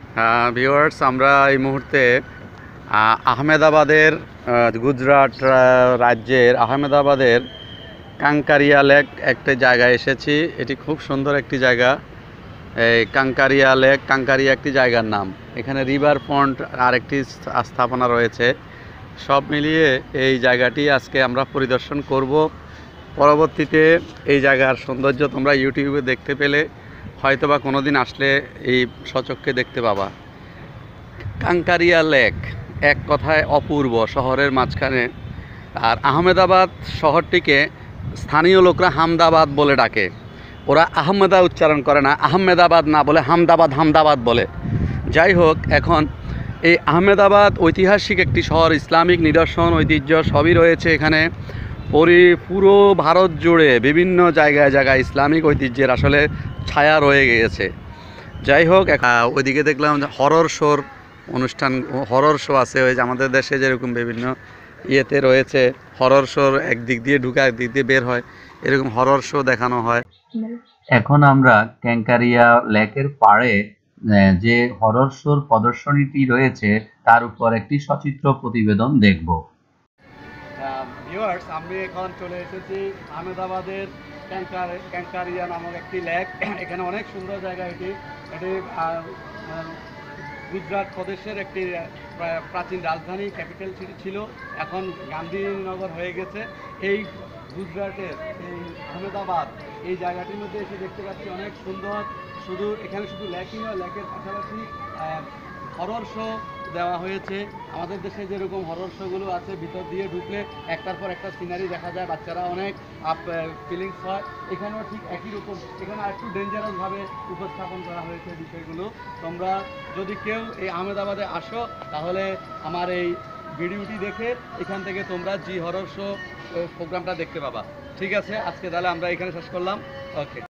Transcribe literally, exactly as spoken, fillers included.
Viewers, আমরা এই মুহূর্তে আহ, আহমেদাবাদের আহ, গুজরাট আহ, রাজ্যের আহমেদাবাদের কাঙ্কারিয়া লেক একটা জায়গায় এসেছি। এটি খুব সুন্দর একটি জায়গা। এই কাঙ্কারিয়া লেক, কাঙ্কারিয়া একটি জায়গার নাম। এখানে রিভার ফ্রন্ট আর একটি স্থাপনা রয়েছে। সব মিলিয়ে এই জায়গাটি আজকে আমরা পরিদর্শন করব। পরবর্তীতে এই জায়গার সৌন্দর্য তোমরা ইউটিউবে দেখতে পেলে হয়তোবা কোনো দিন আসলে এই সচক্ষে দেখতে পাবা। কাঙ্কারিয়া লেক এক কথায় অপূর্ব, শহরের মাঝখানে। আর আহমেদাবাদ শহরটিকে স্থানীয় লোকরা হামদাবাদ বলে ডাকে। ওরা আহমেদা উচ্চারণ করে না, আহমেদাবাদ না বলে হামদাবাদ হামদাবাদ বলে। যাই হোক, এখন এই আহমেদাবাদ ঐতিহাসিক একটি শহর, ইসলামিক নিদর্শন ঐতিহ্য সবই রয়েছে এখানে। পরি পুরো ভারত জুড়ে বিভিন্ন জায়গায় জায়গায় ইসলামিক ঐতিহ্যের আসলে ছায়া রয়ে গিয়েছে। যাই হোক, ওইদিকে দেখলাম হরর শোর অনুষ্ঠান, হরর শো আছে। ওই যে আমাদের দেশে যেরকম বিভিন্ন ইয়েতে রয়েছে হরর শোর, একদিক দিয়ে ঢুকে একদিক দিয়ে বের হয়, এরকম হরর শো দেখানো হয়। এখন আমরা ক্যাঙ্কারিয়া লেকের পাড়ে আহ, যে হরর শোর প্রদর্শনীটি রয়েছে তার উপর একটি সচিত্র প্রতিবেদন দেখব। ভিউয়ার্স, আমি এখন চলে এসেছি আহমেদাবাদের ক্যাঙ্কার ক্যাঙ্কারিয়া নামক একটি লেক। এখানে অনেক সুন্দর জায়গা। এটি এটি গুজরাট প্রদেশের একটি প্রাচীন রাজধানী, ক্যাপিটাল সিটি ছিল, এখন গান্ধীনগর হয়ে গেছে। এই গুজরাটের এই আহমেদাবাদ এই জায়গাটির মধ্যে এসে দেখতে পাচ্ছি অনেক সুন্দর। শুধু এখানে শুধু লেকই নয়, লেকের পাশাপাশি হরর শো দেওয়া হয়েছে। আমাদের দেশে যেরকম হরর শোগুলো আছে, ভিতর দিয়ে ঢুকলে একটার পর একটা সিনারি দেখা যায়, বাচ্চারা অনেক আপ ফিলিংস হয়। এখানেও ঠিক একই রকম, এখানে একটু ডেঞ্জারাসভাবে উপস্থাপন করা হয়েছে বিষয়গুলো। তোমরা যদি কেউ এই আহমেদাবাদে আসো তাহলে আমার এই ভিডিওটি দেখে এখান থেকে তোমরা জি হরর শো প্রোগ্রামটা দেখতে পাবা। ঠিক আছে, আজকে তাহলে আমরা এখানে শেষ করলাম। ওকে।